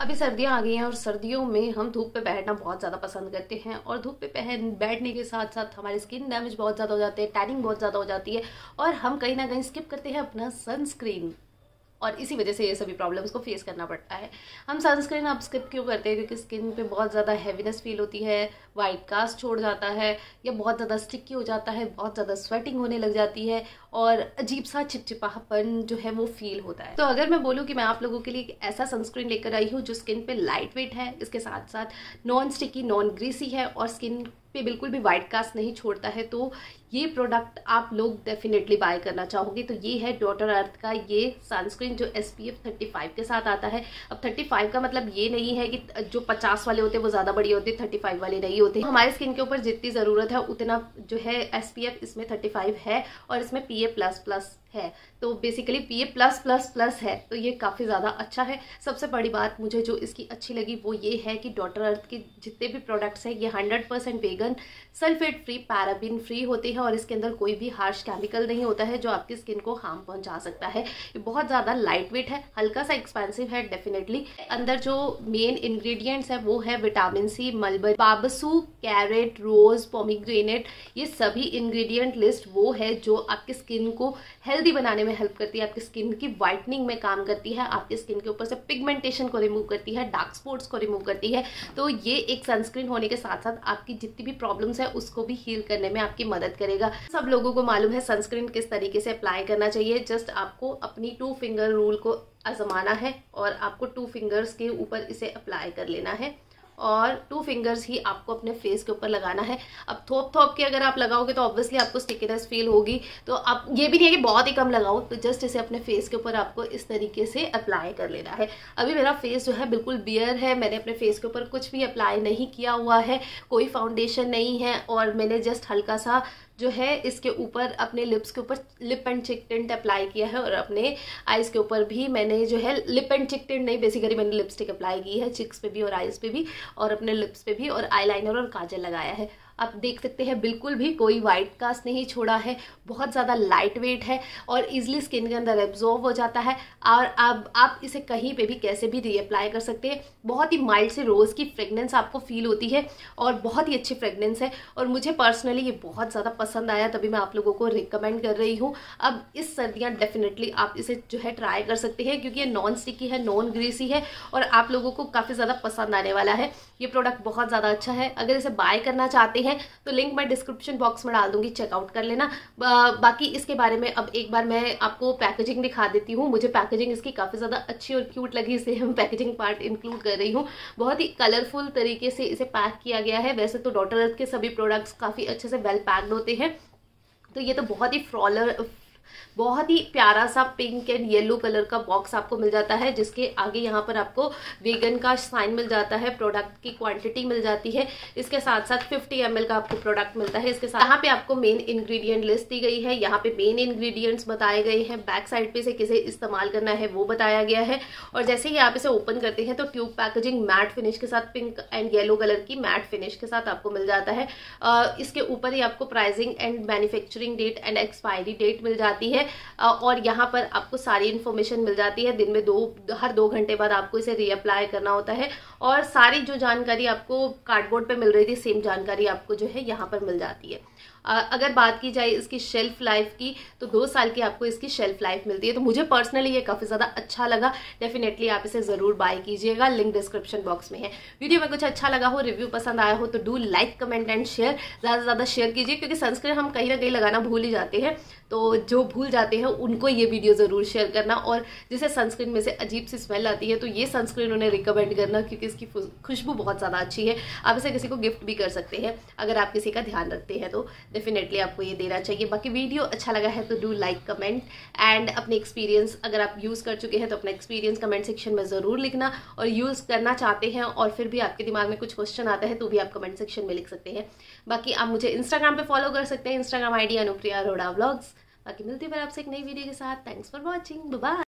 अभी सर्दियाँ आ गई हैं और सर्दियों में हम धूप पे बैठना बहुत ज़्यादा पसंद करते हैं और धूप पे बैठने के साथ साथ हमारे स्किन डैमेज बहुत ज़्यादा हो जाते हैं, टैनिंग बहुत ज़्यादा हो जाती है और हम कहीं ना कहीं स्किप करते हैं अपना सनस्क्रीन और इसी वजह से ये सभी प्रॉब्लम्स को फेस करना पड़ता है। हम सनस्क्रीन अब स्किप क्यों करते हैं? क्योंकि स्किन पे बहुत ज़्यादा हैवीनेस फील होती है, वाइट कास्ट छोड़ जाता है या बहुत ज़्यादा स्टिकी हो जाता है, बहुत ज़्यादा स्वेटिंग होने लग जाती है और अजीब सा चिपचिपापन जो है वो फील होता है। तो अगर मैं बोलूँ कि मैं आप लोगों के लिए एक ऐसा सनस्क्रीन लेकर आई हूँ जो स्किन पे लाइट वेट है, इसके साथ साथ नॉन स्टिकी, नॉन ग्रीसी है और स्किन पे बिल्कुल भी वाइट कास्ट नहीं छोड़ता है, तो ये प्रोडक्ट आप लोग डेफिनेटली बाय करना चाहोगे तो ये है डॉटर अर्थ का ये सनस्क्रीन जो SPF 35 के साथ आता है। अब 35 का मतलब ये नहीं है कि जो 50 वाले होते हैं वो ज़्यादा बढ़िया होते हैं, 35 वाले नहीं होते। हमारे स्किन के ऊपर जितनी ज़रूरत है उतना जो है SPF इसमें 35 है और इसमें PA++ है, तो बेसिकली PA+++ है, तो ये काफ़ी ज़्यादा अच्छा है। सबसे बड़ी बात मुझे जो इसकी अच्छी लगी वो ये है कि डॉटर अर्थ के जितने भी प्रोडक्ट्स हैं ये 100% vegan, sulphate free, paraben free होते हैं और इसके अंदर कोई भी हार्श केमिकल नहीं होता है जो आपकी स्किन को हार्म पहुंचा सकता है। ये बहुत ज़्यादा लाइट वेट है, हल्का सा एक्सपेंसिव है डेफिनेटली। अंदर जो मेन इंग्रेडिएंट्स है वो है vitamin C, mulberry, babassu, carrot, rose, pomegranate, ये सभी इंग्रेडिएंट लिस्ट वो है जो आपकी स्किन को हेल्दी बनाने में हेल्प करती है, आपकी स्किन की वाइटनिंग में काम करती है, आपकी स्किन के ऊपर से पिगमेंटेशन को रिमूव करती है, डार्क स्पॉट्स को रिमूव करती है। तो ये एक सनस्क्रीन होने के साथ साथ आपकी जितनी भी प्रॉब्लम्स है उसको भी हील करने में आपकी मदद करेगा। सब लोगों को मालूम है सनस्क्रीन किस तरीके से अप्लाई करना चाहिए। जस्ट आपको अपनी 2 फिंगर रूल को आजमाना है और आपको 2 फिंगर्स के ऊपर इसे अप्लाई कर लेना है और 2 फिंगर्स ही आपको अपने फेस के ऊपर लगाना है। अब थोप के अगर आप लगाओगे तो ऑब्वियसली आपको स्टिकीनेस फील होगी, तो आप ये भी नहीं है कि बहुत ही कम लगाओ, तो जस्ट इसे अपने फेस के ऊपर आपको इस तरीके से अप्लाई कर लेना है। अभी मेरा फेस जो है बिल्कुल बियर है, मैंने अपने फेस के ऊपर कुछ भी अप्लाई नहीं किया हुआ है, कोई फाउंडेशन नहीं है और मैंने जस्ट हल्का सा जो है इसके ऊपर अपने लिप्स के ऊपर lip and cheek tint apply किया है और अपने आईज के ऊपर भी मैंने जो है लिप एंड चिक टिंट नहीं, बेसिकली मैंने लिपस्टिक अप्लाई की है चिक्स पे भी और आईज पे भी और अपने लिप्स पे भी और आईलाइनर और काजल लगाया है। आप देख सकते हैं बिल्कुल भी कोई वाइट कास्ट नहीं छोड़ा है, बहुत ज़्यादा लाइट वेट है और इजीली स्किन के अंदर एब्जॉर्ब हो जाता है और अब आप इसे कहीं पे भी कैसे भी रीअप्लाई कर सकते हैं। बहुत ही माइल्ड से रोज़ की फ्रेगनेंस आपको फील होती है और बहुत ही अच्छी फ्रेगनेंस है और मुझे पर्सनली ये बहुत ज़्यादा पसंद आया, तभी मैं आप लोगों को रिकमेंड कर रही हूँ। अब इस सर्दियाँ डेफिनेटली आप इसे जो है ट्राई कर सकते हैं क्योंकि ये नॉन स्टिकी है, नॉन ग्रीसी है और आप लोगों को काफ़ी ज़्यादा पसंद आने वाला है। ये प्रोडक्ट बहुत ज़्यादा अच्छा है, अगर इसे बाय करना चाहते हैं तो लिंक मैं डिस्क्रिप्शन बॉक्स में डाल दूंगी, चेकआउट कर लेना। बाकी इसके बारे में अब एक बार मैं आपको पैकेजिंग दिखा देती हूँ। मुझे पैकेजिंग इसकी काफ़ी ज़्यादा अच्छी और क्यूट लगी, इसलिए हम पैकेजिंग पार्ट इंक्लूड कर रही हूँ। बहुत ही कलरफुल तरीके से इसे पैक किया गया है। वैसे तो डॉटर अर्थ के सभी प्रोडक्ट्स काफ़ी अच्छे से वेल पैक्ड होते हैं, तो ये तो बहुत ही प्यारा सा पिंक एंड येलो कलर का बॉक्स आपको मिल जाता है, जिसके आगे यहाँ पर आपको वेगन का साइन मिल जाता है, प्रोडक्ट की क्वांटिटी मिल जाती है, इसके साथ साथ 50 ml का आपको प्रोडक्ट मिलता है। इसके साथ यहाँ पे आपको मेन इंग्रेडिएंट लिस्ट दी गई है, यहाँ पे मेन इंग्रेडिएंट्स बताए गए हैं, बैक साइड पे इसे किसे इस्तेमाल करना है वो बताया गया है और जैसे ही आप इसे ओपन करते हैं तो ट्यूब पैकेजिंग मैट फिनिश के साथ, पिंक एंड येलो कलर की मैट फिनिश के साथ आपको मिल जाता है। इसके ऊपर ही आपको pricing and manufacturing date and expiry date मिल जाती है और यहाँ पर आपको सारी इन्फॉर्मेशन मिल जाती है। दिन में हर 2 घंटे बाद आपको इसे रीअप्लाई करना होता है और सारी जो जानकारी आपको कार्डबोर्ड पे मिल रही थी सेम जानकारी आपको जो है यहाँ पर मिल जाती है। अगर बात की जाए इसकी शेल्फ लाइफ की तो 2 साल की आपको इसकी शेल्फ लाइफ मिलती है, तो मुझे पर्सनली ये काफ़ी ज़्यादा अच्छा लगा। डेफिनेटली आप इसे ज़रूर बाय कीजिएगा, लिंक डिस्क्रिप्शन बॉक्स में है। वीडियो में कुछ अच्छा लगा हो, रिव्यू पसंद आया हो तो do like, comment and share, ज़्यादा से ज़्यादा शेयर कीजिए क्योंकि सनस्क्रीन हम कहीं ना कहीं लगाना भूल ही जाते हैं, तो जो भूल जाते हैं उनको ये वीडियो ज़रूर शेयर करना और जिसे सनस्क्रीन में से अजीब सी स्मेल आती है तो ये सनस्क्रीन उन्हें रिकमेंड करना क्योंकि इसकी खुशबू बहुत ज़्यादा अच्छी है। आप इसे किसी को गिफ्ट भी कर सकते हैं अगर आप किसी का ध्यान रखते हैं, तो डेफिनेटली आपको ये देना चाहिए। बाकी वीडियो अच्छा लगा है तो डू लाइक, कमेंट एंड अपने एक्सपीरियंस, अगर आप यूज़ कर चुके हैं तो अपना एक्सपीरियंस कमेंट सेक्शन में ज़रूर लिखना और यूज़ करना चाहते हैं और फिर भी आपके दिमाग में कुछ क्वेश्चन आता है तो भी आप कमेंट सेक्शन में लिख सकते हैं। बाकी आप मुझे इंस्टाग्राम पे फॉलो कर सकते हैं, Instagram ID Anupriya Arora vlogs. बाकी मिलती है फिर आपसे एक नई वीडियो के साथ। Thanks for watching, bye bye.